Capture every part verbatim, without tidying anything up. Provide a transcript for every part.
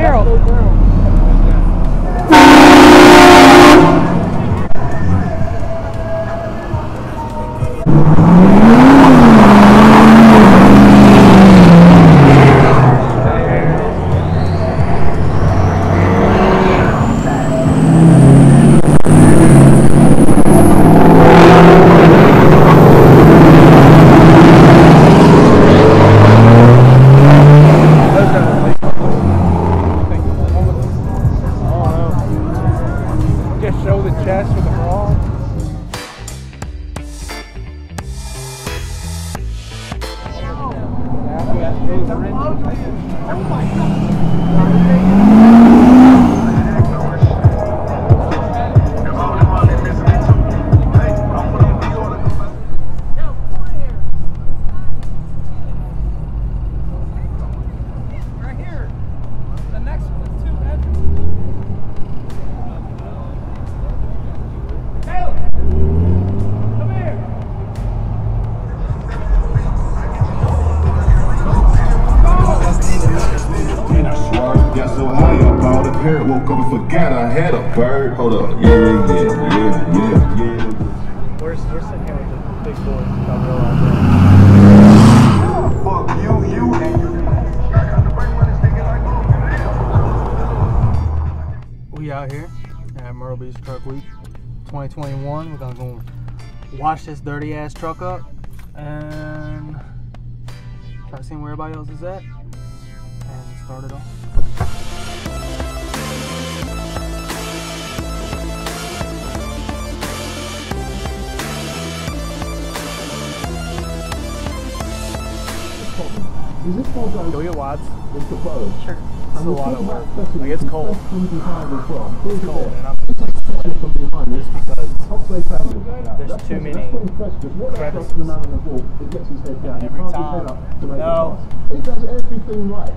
barrel. Woke up and forgot I had a bird. Hold up. Yeah, yeah, yeah, yeah, yeah. We're, we're sitting here with the big boys. Don't realize that. Fuck you, you, and you. We out here at Myrtle Beach Truck Week twenty twenty-one. We're gonna go wash this dirty ass truck up and try to see where everybody else is at and start it off. Is this Go get wads. It's the boat. Sure. It's a lot of work. Like, it's cold. It's cold, and I'm just like sweating just because there's too many crevices. Every time. No. It does everything right.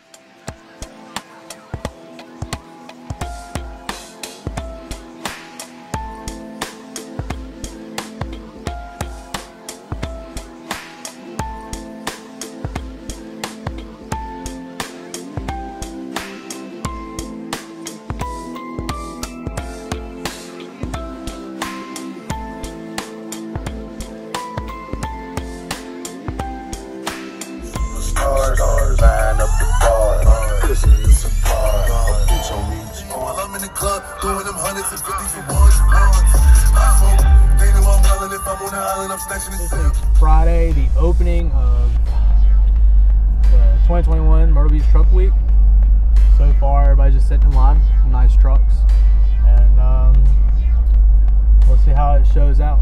Line up the bar, pussy is a bar. A bitch on me. Oh, while I'm in the club, throwing them hundreds and fifties for ones. I smoke, they know I'm wildin'. If I'm on the island, I'm snatching this thing. Friday, the opening of the twenty twenty-one Myrtle Beach Truck Week. So far, everybody's just sitting in line. Nice trucks, and um, we'll see how it shows out.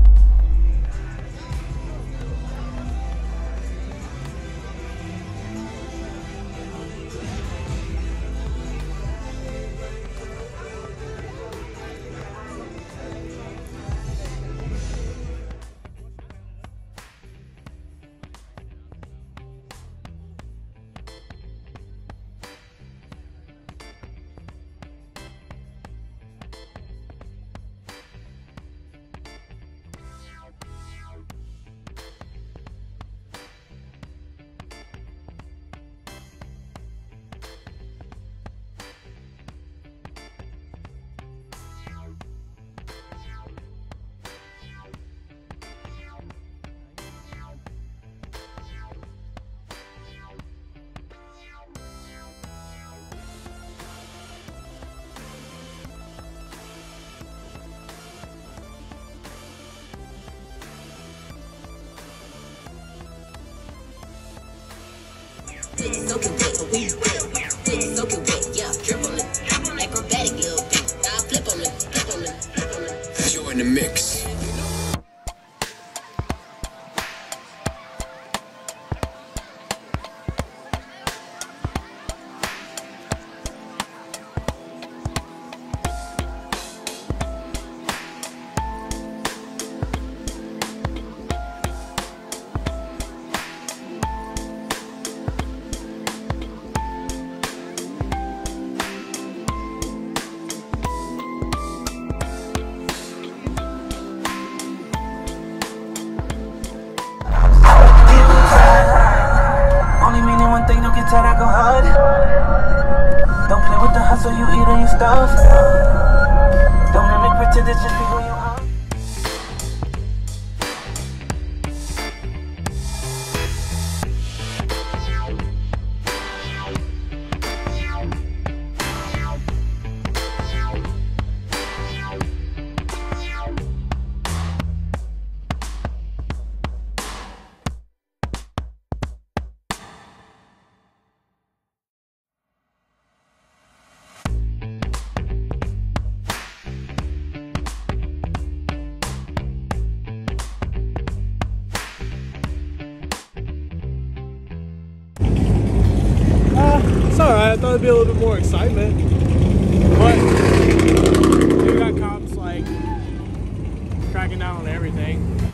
Soaking wet, we wet. Soaking wet, yeah. Drip on it. Acrobatic little beat. I flip on it, flip on it, flip on it. You're in the mix. Tell that go hard. Don't play with so you eat on your stuff. Don't let me pretend it's just people you are. It's alright, I thought it'd be a little bit more excitement. But we got cops like cracking down on everything.